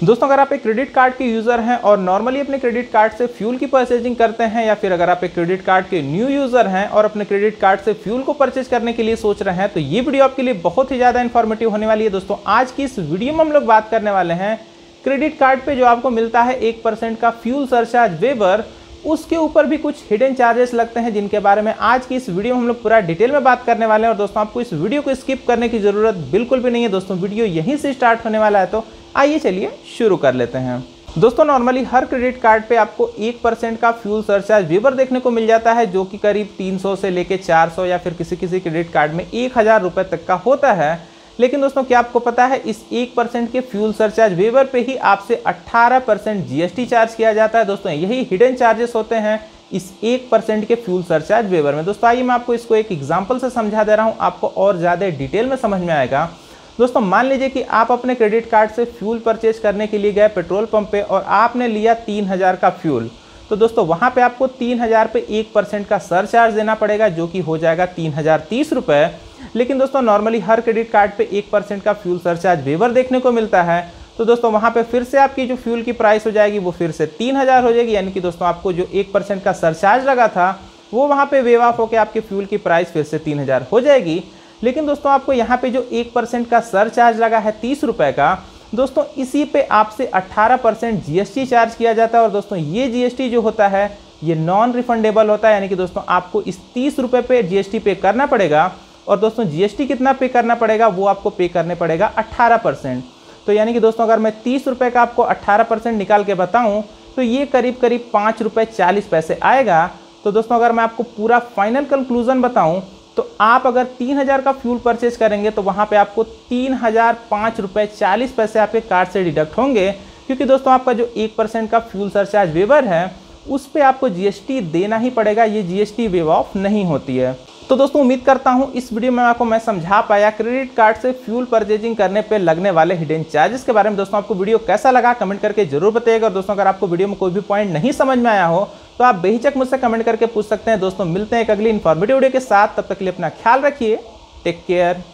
दोस्तों अगर आप एक क्रेडिट कार्ड के यूज़र हैं और नॉर्मली अपने क्रेडिट कार्ड से फ्यूल की परचेजिंग करते हैं, या फिर अगर आप एक क्रेडिट कार्ड के न्यू यूज़र हैं और अपने क्रेडिट कार्ड से फ्यूल को परचेज करने के लिए सोच रहे हैं, तो ये वीडियो आपके लिए बहुत ही ज़्यादा इन्फॉर्मेटिव होने वाली है। दोस्तों आज की इस वीडियो में हम लोग बात करने वाले हैं क्रेडिट कार्ड पे जो आपको मिलता है 1% का फ्यूल सरचार्ज वेवर, उसके ऊपर भी कुछ हिडन चार्जेस लगते हैं, जिनके बारे में आज की इस वीडियो में हम लोग पूरा डिटेल में बात करने वाले हैं। और दोस्तों आपको इस वीडियो को स्किप करने की जरूरत बिल्कुल भी नहीं है। दोस्तों वीडियो यहीं से स्टार्ट होने वाला है, तो आइए चलिए शुरू कर लेते हैं। दोस्तों नॉर्मली हर क्रेडिट कार्ड पे आपको 1% का फ्यूल सरचार्ज वेवर देखने को मिल जाता है, जो कि करीब 300 से लेके 400 या फिर किसी किसी क्रेडिट कार्ड में 1000 रुपये तक का होता है। लेकिन दोस्तों क्या आपको पता है, इस 1% के फ्यूल सरचार्ज वेवर पे ही आपसे 18% जीएसटी चार्ज किया जाता है। दोस्तों यही हिडन चार्जेस होते हैं इस 1% के फ्यूल सरचार्ज वेवर में। दोस्तों आइए मैं आपको इसको एक एग्जांपल से समझा दे रहा हूं, आपको और ज़्यादा डिटेल में समझ में आएगा। दोस्तों मान लीजिए कि आप अपने क्रेडिट कार्ड से फ्यूल परचेज करने के लिए गए पेट्रोल पंप पे और आपने लिया 3000 का फ्यूल। तो दोस्तों वहाँ पे आपको 3000 पे 1% का सरचार्ज देना पड़ेगा, जो कि हो जाएगा 3030 रुपये। लेकिन दोस्तों नॉर्मली हर क्रेडिट कार्ड पे 1% का फ्यूल सरचार्ज वेवर देखने को मिलता है। तो दोस्तों वहाँ पे फिर से आपकी जो फ्यूल की प्राइस हो जाएगी वो फिर से 3000 हो जाएगी, यानी कि दोस्तों आपको जो 1% का सरचार्ज लगा था वो वहाँ पे वेव ऑफ होकर आपकी फ्यूल की प्राइस फिर से 3000 हो जाएगी। लेकिन दोस्तों आपको यहाँ पे जो 1% का सरचार्ज लगा है 30 रुपये का, दोस्तों इसी पे आपसे 18% जीएसटी चार्ज किया जाता है। और दोस्तों ये जीएसटी जो होता है ये नॉन रिफंडेबल होता है, यानी कि दोस्तों आपको इस 30 रुपये पे जीएसटी पे करना पड़ेगा। और दोस्तों जीएसटी कितना पे करना पड़ेगा, वो आपको पे करने पड़ेगा 18%। तो यानी कि दोस्तों अगर मैं 30 रुपये का आपको 18% निकाल के बताऊं तो ये करीब करीब 5 रुपये 40 पैसे आएगा। तो दोस्तों अगर मैं आपको पूरा फाइनल कंक्लूजन बताऊं तो आप अगर 3000 का फ्यूल परचेज करेंगे तो वहाँ पे आपको 3005 रुपये 40 पैसे आपके कार्ड से डिडक्ट होंगे, क्योंकि दोस्तों आपका जो 1% का फ्यूल सरचार्ज वेवर है उस पर आपको जीएसटी देना ही पड़ेगा, ये जीएसटी वेव ऑफ नहीं होती है। तो दोस्तों उम्मीद करता हूँ इस वीडियो में आपको मैं समझा पाया क्रेडिट कार्ड से फ्यूल परचेजिंग करने पे लगने वाले हिडन चार्जेस के बारे में। दोस्तों आपको वीडियो कैसा लगा कमेंट करके जरूर बताइएगा। और दोस्तों अगर आपको वीडियो में कोई भी पॉइंट नहीं समझ में आया हो तो आप बेहिचक मुझसे कमेंट करके पूछ सकते हैं। दोस्तों मिलते हैं एक अगली इन्फॉर्मेटिव वीडियो के साथ, तब तक के लिए अपना ख्याल रखिए, टेक केयर।